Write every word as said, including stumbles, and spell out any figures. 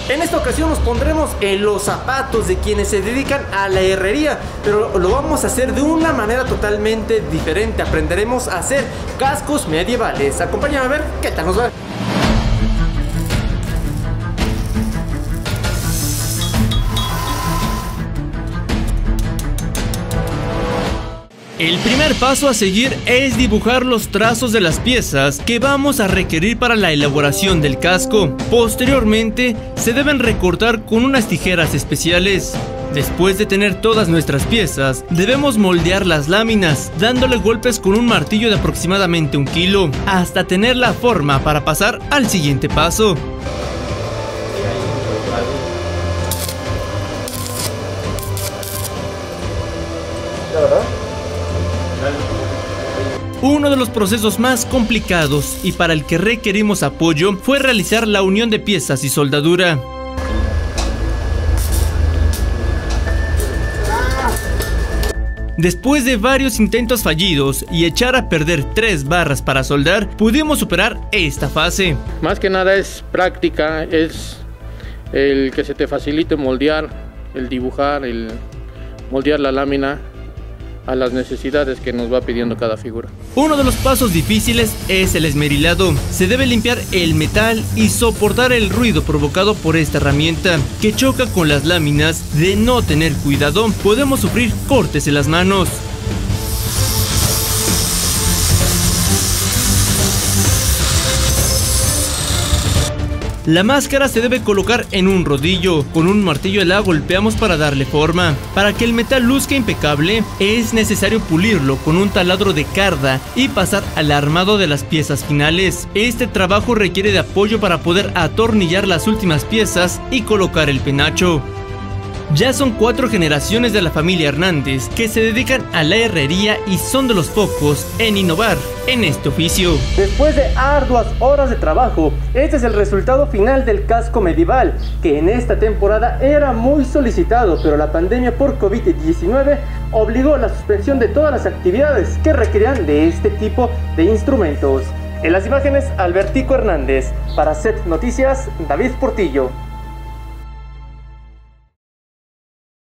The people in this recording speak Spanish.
En esta ocasión nos pondremos en los zapatos de quienes se dedican a la herrería, pero lo vamos a hacer de una manera totalmente diferente. Aprenderemos a hacer cascos medievales. Acompáñame a ver qué tal nos va. El primer paso a seguir es dibujar los trazos de las piezas que vamos a requerir para la elaboración del casco. Posteriormente, se deben recortar con unas tijeras especiales. Después de tener todas nuestras piezas, debemos moldear las láminas, dándole golpes con un martillo de aproximadamente un kilo, hasta tener la forma para pasar al siguiente paso. Uno de los procesos más complicados y para el que requerimos apoyo fue realizar la unión de piezas y soldadura. Después de varios intentos fallidos y echar a perder tres barras para soldar, pudimos superar esta fase. Más que nada es práctica, es el que se te facilite moldear, el dibujar, el moldear la lámina a las necesidades que nos va pidiendo cada figura. Uno de los pasos difíciles es el esmerilado. Se debe limpiar el metal y soportar el ruido provocado por esta herramienta, que choca con las láminas. De no tener cuidado, podemos sufrir cortes en las manos. La máscara se debe colocar en un rodillo. Con un martillo la golpeamos para darle forma. Para que el metal luzca impecable, es necesario pulirlo con un taladro de carda y pasar al armado de las piezas finales. Este trabajo requiere de apoyo para poder atornillar las últimas piezas y colocar el penacho. Ya son cuatro generaciones de la familia Hernández que se dedican a la herrería y son de los pocos en innovar en este oficio. Después de arduas horas de trabajo, este es el resultado final del casco medieval, que en esta temporada era muy solicitado, pero la pandemia por COVID diecinueve obligó a la suspensión de todas las actividades que requerían de este tipo de instrumentos. En las imágenes, Albertico Hernández. Para Z Noticias, David Portillo.